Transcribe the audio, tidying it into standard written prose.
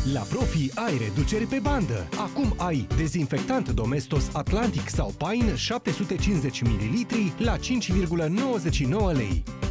La Profi ai reduceri pe bandă. Acum ai dezinfectant Domestos Atlantic sau Pine 750 ml la 5,99 lei.